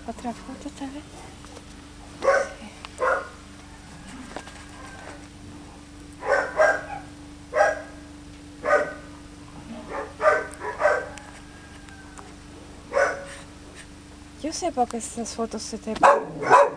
Otra foto, tal vez. Yo sé por qué esas fotos se te...